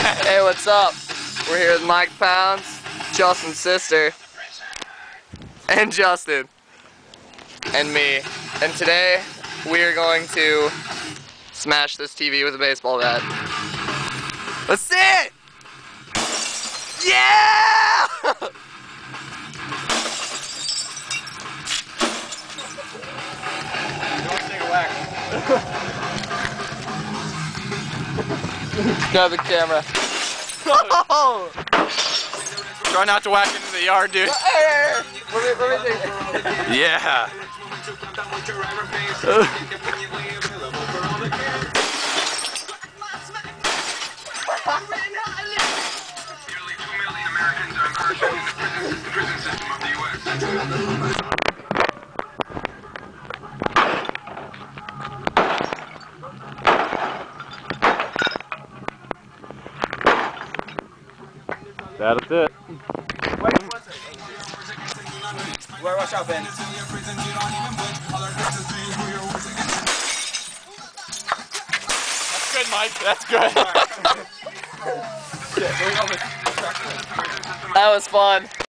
Hey, what's up? We're here with Mike Pounds, Justin's sister, and Justin, and me. And today, we are going to smash this TV with a baseball bat. Let's see it! Yeah! Grab the camera. Oh! Try not to whack into the yard, dude. Hey, let me think. Yeah. Nearly 2 million Americans are incarcerated in the prison system of the U.S. That's it. Watch out, Ben. That's good, Mike. That's good. That was fun.